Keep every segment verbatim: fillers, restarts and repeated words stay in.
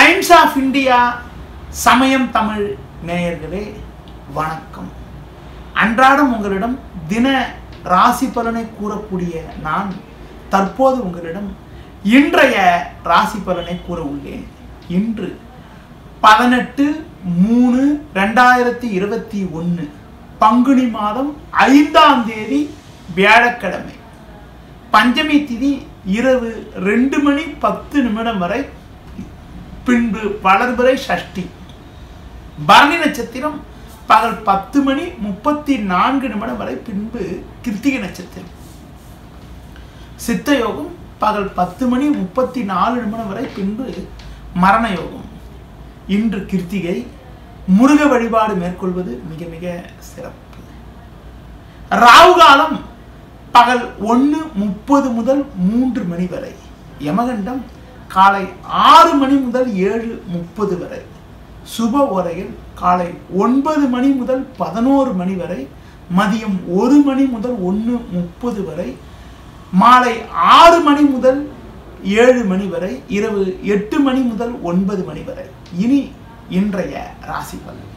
Times of India சமயம் தமிழ் நேயர்களே வணக்கம். அன்றாடம் உங்களிடம் தின ராசி பலனை கூறக்கூடிய நான் தற்போது உங்களிடம் இன்றைய ராசி பலனை கூற உள்ளேன். இன்று பதினெட்டு மூணு ரெண்டாயிரத்தி இருபத்தி ஒன்று பங்குனி மாதம் ஐந்தாம் தேதி வியாழக்கிழமை. பஞ்சமி திதி இரவு ரெண்டு மணி பத்து நிமிடம் வரை, பின்பு வளர்பிறை சஷ்டி. பரணி நட்சத்திரம் பகல் பத்து மணி முப்பத்தி நான்கு நிமிடம் வரை, பின்பு கிருத்திகை நட்சத்திரம். சித்த யோகம் பகல் பத்து மணி முப்பத்தி நாலு நிமிடம் வரை, பின்பு மரண யோகம். இன்று கிருத்திகை. முருக வழிபாடு மேற்கொள்வது மிக மிக சிறப்பு. ராகு காலம் பகல் ஒன்று முப்பது முதல் மூன்று மணி வரை. யமகண்டம் காலை ஆறு மணி முதல் ஏழு முப்பது வரை. சுப ஓரையில் காலை ஒன்பது மணி முதல் பதினோரு மணி வரை, மதியம் ஒரு மணி முதல் ஒன்று முப்பது வரை, மாலை ஆறு மணி முதல் ஏழு மணி வரை, இரவு எட்டு மணி முதல் ஒன்பது மணி வரை. இனி இன்றைய ராசி பலன்.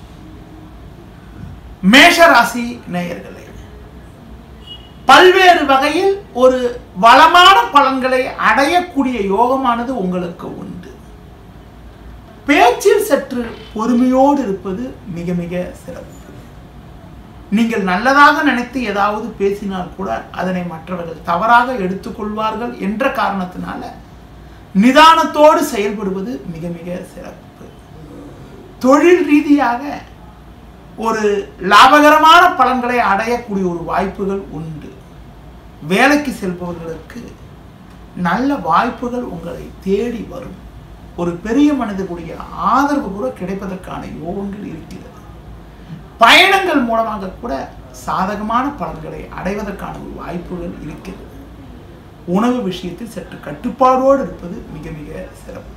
மேஷ ராசி நேயர்களே, பல்வேறு வகையில் ஒரு வளமான பலன்களை அடையக்கூடிய யோகமானது உங்களுக்கு உண்டு. பேச்சில் சற்று பொறுமையோடு இருப்பது மிக மிக சிறப்பு. நீங்கள் நல்லதாக நினைத்து ஏதாவது பேசினால் கூட அதனை மற்றவர்கள் தவறாக எடுத்துக்கொள்வார்கள் என்ற காரணத்தினால நிதானத்தோடு செயல்படுவது மிக மிக சிறப்பு. தொழில் ரீதியாக ஒரு லாபகரமான பலன்களை அடையக்கூடிய ஒரு வாய்ப்புகள் உண்டு. வேலைக்கு செல்பவர்களுக்கு நல்ல வாய்ப்புகள் உங்களை தேடி வரும். ஒரு பெரிய மனிதனுடைய ஆதரவு கூட கிடைப்பதற்கான யோகங்கள் இருக்கிறது. பயணங்கள் மூலமாக கூட சாதகமான பலன்களை அடைவதற்கான ஒரு வாய்ப்புகள் இருக்கிறது. உணவு விஷயத்தில் சற்று கட்டுப்பாடோடு இருப்பது மிக மிக சிறப்பு.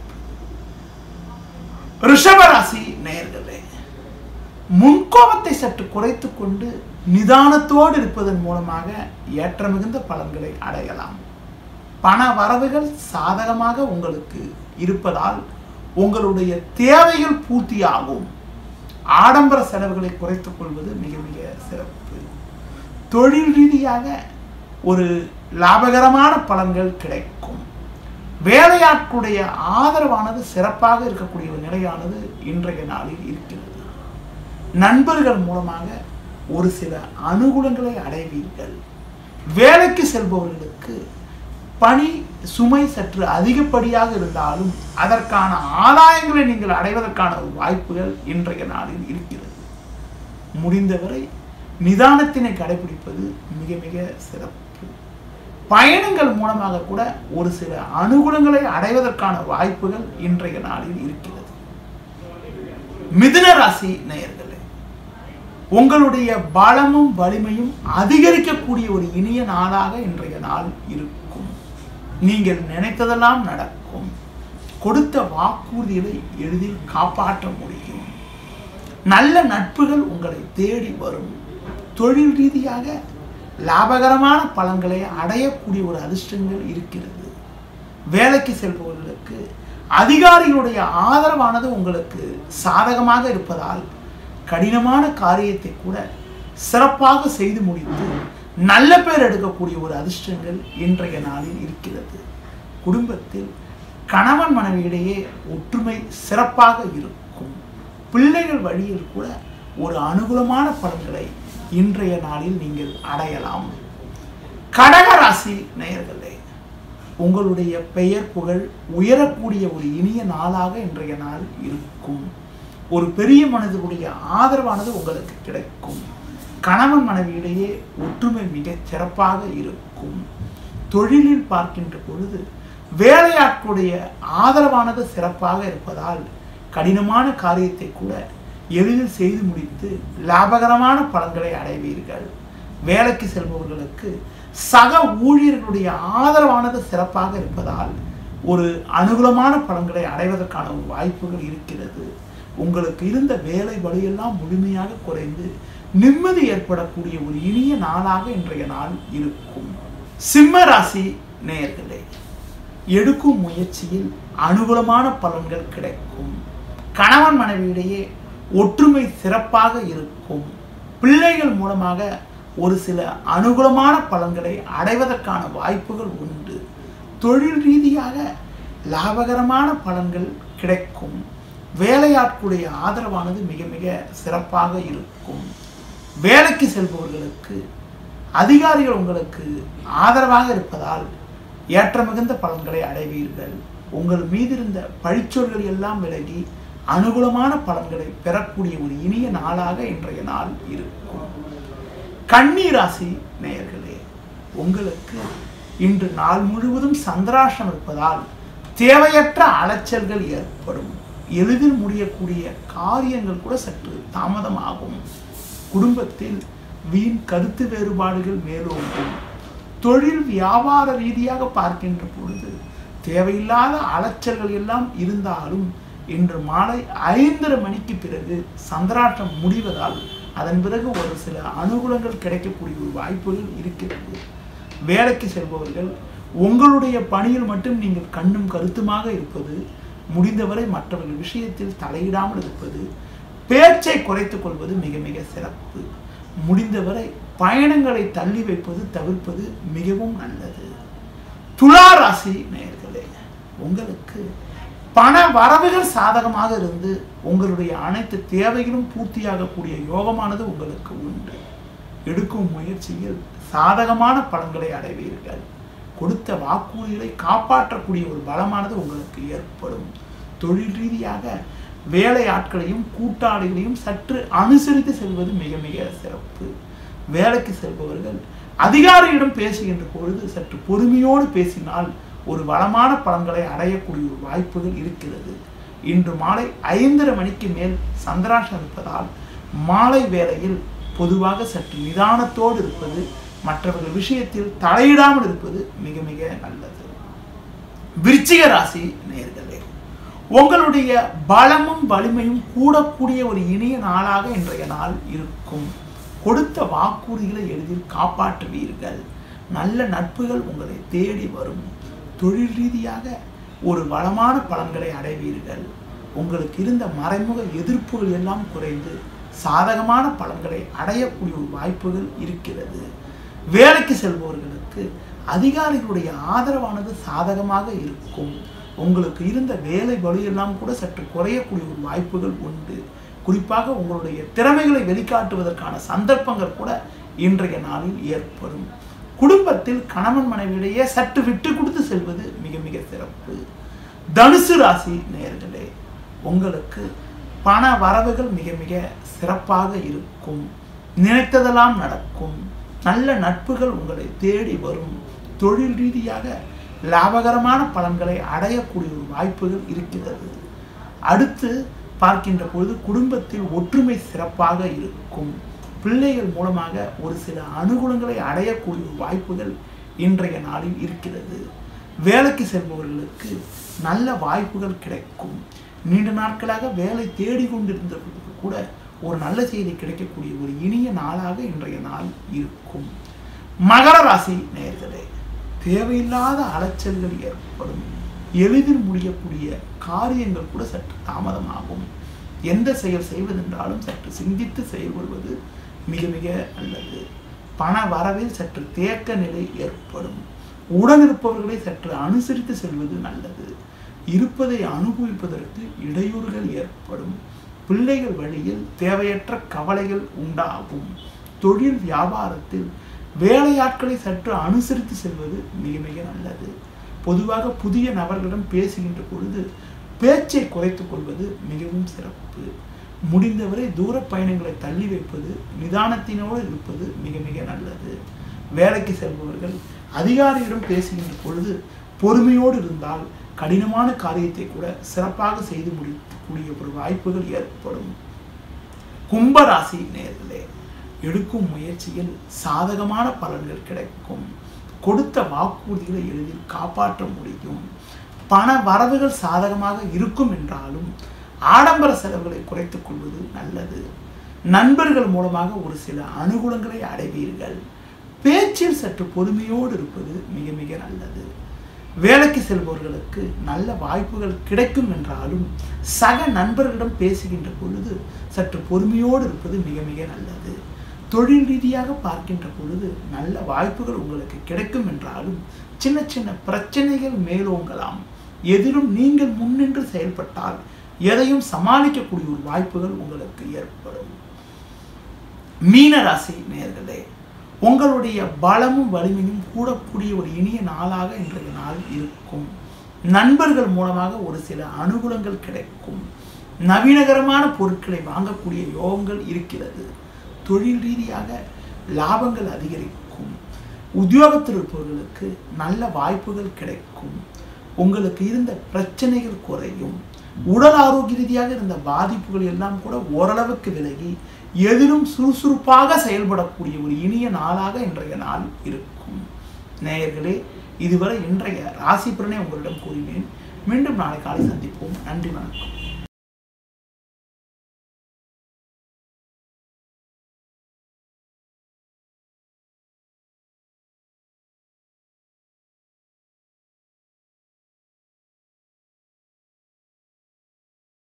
ரிஷபராசி நேயர்களே, முன்கோபத்தை சற்று குறைத்து கொண்டு நிதானத்தோடு இருப்பதன் மூலமாக ஏற்ற மிகுந்த பலன்களை அடையலாம். பண வரவுகள் சாதகமாக உங்களுக்கு இருப்பதால் உங்களுடைய தேவைகள் பூர்த்தியாகும். ஆடம்பர செலவுகளை குறைத்துக் கொள்வது மிக மிக சிறப்பு. தொழில் ரீதியாக ஒரு லாபகரமான பலன்கள் கிடைக்கும். வேலையாட்களுடைய ஆதரவானது சிறப்பாக இருக்கக்கூடிய ஒரு நிலையானது இன்றைய நாளில் இருக்கிறது. நண்பர்கள் மூலமாக ஒரு சில அனுகூலங்களை அடைவீர்கள். வேலைக்கு செல்பவர்களுக்கு பணி சுமை சற்று அதிகப்படியாக இருந்தாலும் அதற்கான ஆதாயங்களை நீங்கள் அடைவதற்கான வாய்ப்புகள் இன்றைய நாளில் இருக்கிறது. முடிந்தவரை நிதானத்தினை கடைபிடிப்பது மிக மிக சிறப்பு. பயணங்கள் மூலமாக கூட ஒரு சில அனுகூலங்களை அடைவதற்கான வாய்ப்புகள் இன்றைய நாளில் இருக்கிறது. மிதுன ராசி நேயர்களே, உங்களுடைய பலமும் வலிமையும் அதிகரிக்கக்கூடிய ஒரு இனிய நாளாக இன்றைய நாள் இருக்கும். நீங்கள் நினைத்ததெல்லாம் நடக்கும். கொடுத்த வாக்குறுதிகளை எளிதில் காப்பாற்ற முடியும். நல்ல நட்புகள் உங்களை தேடி வரும். தொழில் ரீதியாக லாபகரமான பலன்களை அடையக்கூடிய ஒரு அதிர்ஷ்டங்கள் இருக்கிறது. வேலைக்கு செல்பவர்களுக்கு அதிகாரிகளுடைய ஆதரவானது உங்களுக்கு சாதகமாக இருப்பதால் கடினமான காரியத்தை கூட சிறப்பாக செய்து முடித்து நல்ல பேர் எடுக்கக்கூடிய ஒரு அதிர்ஷ்டங்கள் இன்றைய நாளில் இருக்கிறது. குடும்பத்தில் கணவன் மனைவியிடையே ஒற்றுமை சிறப்பாக இருக்கும். பிள்ளைகள் வழியில் கூட ஒரு அனுகூலமான பலன்களை இன்றைய நாளில் நீங்கள் அடையலாம். கடகராசி நேயர்களே, உங்களுடைய பெயர் புகழ் உயரக்கூடிய ஒரு இனிய நாளாக இன்றைய நாள் இருக்கும். ஒரு பெரிய மனிதனுடைய ஆதரவானது உங்களுக்கு கிடைக்கும். கணவன் மனைவியிடையே ஒற்றுமை மிகச் சிறப்பாக இருக்கும். தொழிலில் பார்க்கின்ற பொழுது வேலையாட்களுடைய ஆதரவானது சிறப்பாக இருப்பதால் கடினமான காரியத்தை கூட எளிதில் செய்து முடித்து லாபகரமான பலன்களை அடைவீர்கள். வேலைக்கு செல்பவர்களுக்கு சக ஊழியர்களுடைய ஆதரவானது சிறப்பாக இருப்பதால் ஒரு அனுகூலமான பலன்களை அடைவதற்கான ஒரு வாய்ப்புகள் இருக்கிறது. உங்களுக்கு இருந்த வேலை வழியெல்லாம் முழுமையாக குறைந்து நிம்மதி ஏற்படக்கூடிய ஒரு இனிய நாளாக இன்றைய நாள் இருக்கும். சிம்ம ராசி நேயர்களே, எடுக்கும் முயற்சியில் அனுகூலமான பலன்கள் கிடைக்கும். கணவன் மனைவியிடையே ஒற்றுமை சிறப்பாக இருக்கும். பிள்ளைகள் மூலமாக ஒரு சில அனுகூலமான பலன்களை அடைவதற்கான வாய்ப்புகள் உண்டு. தொழில் ரீதியாக லாபகரமான பலன்கள் கிடைக்கும். வேலையாட்களுடைய ஆதரவானது மிக மிக சிறப்பாக இருக்கும். வேலைக்கு செல்பவர்களுக்கு அதிகாரிகள் உங்களுக்கு ஆதரவாக இருப்பதால் ஏற்ற மிகுந்த பலன்களை அடைவீர்கள். உங்கள் மீது இருந்த பழிச்சொல்கள் எல்லாம் விலகி அனுகூலமான பலன்களை பெறக்கூடிய ஒரு இனிய நாளாக இன்றைய நாள் இருக்கும். கன்னி ராசி நேயர்களே, உங்களுக்கு இன்று நாள் முழுவதும் சந்திராஷ்டம் இருப்பதால் தேவையற்ற அலைச்சல்கள் ஏற்படும். எளிதில் முடியக்கூடிய காரியங்கள் கூட சற்று தாமதமாகும். குடும்பத்தில் வீண் கருத்து வேறுபாடுகள் மேலோங்கும். தொழில் வியாபார ரீதியாக பார்க்கின்ற பொழுது தேவையில்லாத அலைச்சல்கள் எல்லாம் இருந்தாலும் இன்று மாலை ஐந்தரை மணிக்கு பிறகு சந்திராஷ்டம் முடிவதால் அதன் பிறகு ஒரு சில அனுகூலங்கள் கிடைக்கக்கூடிய ஒரு வாய்ப்புகள் இருக்கிறது. வேலைக்கு செல்பவர்கள் உங்களுடைய பணியில் மட்டும் நீங்கள் கண்ணும் கருத்துமாக இருப்பது, முடிந்தவரை மற்றவர்கள் விஷயத்தில் தலையிடாமல் இருப்பது, பேச்சை குறைத்துக் கொள்வது மிக மிக சிறப்பு. முடிந்தவரை பயணங்களை தள்ளி வைப்பது தவிர்ப்பது மிகவும் நல்லது. துலா ராசி நேயர்களே, உங்களுக்கு பண வரவுகள் சாதகமாக இருந்து உங்களுடைய அனைத்து தேவைகளும் பூர்த்தியாகக்கூடிய யோகமானது உங்களுக்கு உண்டு. எடுக்கும் முயற்சியில் சாதகமான பலன்களை அடைவீர்கள். கொடுத்த வாக்குறுதிகளை காப்பாற்றக்கூடிய ஒரு பலமானது உங்களுக்கு ஏற்படும். தொழில் ரீதியாக வேலை ஆட்களையும் கூட்டாளிகளையும் சற்று அனுசரித்து செல்வது மிக மிக சிறப்பு. வேலைக்கு செல்பவர்கள் அதிகாரியிடம் பேசுகின்ற பொழுது சற்று பொறுமையோடு பேசினால் ஒரு வளமான பலன்களை அடையக்கூடிய ஒரு வாய்ப்புகள் இருக்கிறது. இன்று மாலை ஐந்தரை மணிக்கு மேல் சந்திராஷ்டம் இருப்பதால் மாலை வேளையில் பொதுவாக சற்று நிதானத்தோடு இருப்பது, மற்றவர்கள் விஷயத்தில் தலையிடாமல் இருப்பது மிக மிக நல்லது. விருச்சிக ராசி நேயர்களே, உங்களுடைய பலமும் வலிமையும் கூடக்கூடிய ஒரு இனிய நாளாக இன்றைய நாள் இருக்கும். கொடுத்த வாக்குறுதிகளை எளிதில் காப்பாற்றுவீர்கள். நல்ல நட்புகள் உங்களை தேடி வரும். தொழில் ரீதியாக ஒரு வளமான பலன்களை அடைவீர்கள். உங்களுக்கு இருந்த மறைமுக எதிர்ப்புகள் எல்லாம் குறைந்து சாதகமான பலன்களை அடையக்கூடிய ஒரு வாய்ப்புகள் இருக்கிறது. வேலைக்கு செல்பவர்களுக்கு அதிகாரிகளுடைய ஆதரவானது சாதகமாக இருக்கும். உங்களுக்கு இருந்த வேலை பளுவெல்லாம் கூட சற்று குறையக்கூடிய ஒரு வாய்ப்புகள் உண்டு. குறிப்பாக உங்களுடைய திறமைகளை வெளிக்காட்டுவதற்கான சந்தர்ப்பங்கள் கூட இன்றைய நாளில் ஏற்படும். குடும்பத்தில் கணவன் மனைவியிடையே சற்று விட்டு கொடுத்து செல்வது மிக மிக சிறப்பு. தனுசு ராசி நேயர்களே, உங்களுக்கு பண வரவுகள் மிக மிக சிறப்பாக இருக்கும். நினைத்ததெல்லாம் நடக்கும். நல்ல நட்புகள் உங்களை தேடி வரும். தொழில் ரீதியாக லாபகரமான பலன்களை அடையக்கூடிய ஒரு வாய்ப்புகள் இருக்கிறது. அடுத்து பார்க்கின்ற பொழுது குடும்பத்தில் ஒற்றுமை சிறப்பாக இருக்கும். பிள்ளைகள் மூலமாக ஒரு சில அனுகூலங்களை அடையக்கூடிய வாய்ப்புகள் இன்றைய நாளில் இருக்கிறது. வேலைக்கு செல்பவர்களுக்கு நல்ல வாய்ப்புகள் கிடைக்கும். நீண்ட நாட்களாக வேலை தேடிக்கொண்டிருந்தவர்களுக்கு கூட ஒரு நல்ல செய்தி கிடைக்கக்கூடிய ஒரு இனிய நாளாக இன்றைய நாள் இருக்கும். மகர ராசி நேயர்களே, தேவையில்லாத அலைச்சல்கள் ஏற்படும். எளிதில் முடியக்கூடிய காரியங்கள் கூட சற்று தாமதமாகும். எந்த செயல் செய்வதென்றாலும் சற்று சிந்தித்து செயல்படுவது மிக மிக நல்லது. பண வரவில் சற்று தேக்க நிலை ஏற்படும். உடனிருப்பவர்களை சற்று அனுசரித்து செல்வது நல்லது. இருப்பதை அனுபவிப்பதற்கு இடையூறுகள் ஏற்படும். பிள்ளைகள் வழியில் தேவையற்ற கவலைகள் உண்டாகும். தொழில் வியாபாரத்தில் வேலையாட்களை சற்று அனுசரித்து செல்வது மிக மிக நல்லது. பொதுவாக புதிய நபர்களிடம் பேசுகின்ற பொழுது பேச்சை குறைத்துக் கொள்வது மிகவும் சிறப்பு. முடிந்தவரை தூர பயணங்களை தள்ளி வைப்பது, நிதானத்தினோடு இருப்பது மிக மிக நல்லது. வேலைக்கு செல்பவர்கள் அதிகாரியிடம் பேசுகின்ற பொழுது பொறுமையோடு இருந்தால் கடினமான காரியத்தை கூட சிறப்பாக செய்து முடிக்கக்கூடிய ஒரு வாய்ப்புகள் ஏற்படும். கும்பராசி நேயர்களே, எடுக்கும் முயற்சியில் சாதகமான பலன்கள் கிடைக்கும். கொடுத்த வாக்குறுதிகளை எளிதில் காப்பாற்ற முடியும். பண வரவுகள் சாதகமாக இருக்கும் என்றாலும் ஆடம்பர செலவுகளை குறைத்துக் கொள்வது நல்லது. நண்பர்கள் மூலமாக ஒரு சில அனுகூலங்களை அடைவீர்கள். பேச்சில் சற்று பொறுமையோடு இருப்பது மிக மிக நல்லது. வேலைக்கு செல்பவர்களுக்கு நல்ல வாய்ப்புகள் கிடைக்கும் என்றாலும் சக நண்பர்களிடம் பேசுகின்ற பொழுது சற்று பொறுமையோடு இருப்பது மிக மிக நல்லது. தொழில் ரீதியாக பார்க்கின்ற பொழுது நல்ல வாய்ப்புகள் உங்களுக்கு கிடைக்கும் என்றாலும் சின்ன சின்ன பிரச்சனைகள் மேலோங்கலாம். எதிலும் நீங்கள் முன்னின்று செயல்பட்டால் எதையும் சமாளிக்கக்கூடிய ஒரு வாய்ப்புகள் உங்களுக்கு ஏற்படும். மீன ராசி நேயர்களே, உங்களுடைய பலமும் வலிமையும் கூடக்கூடிய ஒரு இனிய நாளாக இன்றைய நாள் இருக்கும். நண்பர்கள் மூலமாக ஒரு சில அனுகூலங்கள் கிடைக்கும். நவீனகரமான பொருட்களை வாங்கக்கூடிய யோகங்கள் இருக்கிறது. தொழில் ரீதியாக லாபங்கள் அதிகரிக்கும். உத்தியோகத்தில் இருப்பவர்களுக்கு நல்ல வாய்ப்புகள் கிடைக்கும். உங்களுக்கு இருந்த பிரச்சனைகள் குறையும். உடல் ஆரோக்கிய ரீதியாக இருந்த பாதிப்புகள் எல்லாம் கூட ஓரளவுக்கு விலகி எதிலும் சுறுசுறுப்பாக செயல்படக்கூடிய ஒரு இனிய நாளாக இன்றைய நாள் இருக்கும். நேயர்களே, இதுவரை இன்றைய ராசி பலனை உங்களிடம் கூறினேன். மீண்டும் நாளை காலை சந்திப்போம். நன்றி, வணக்கம்.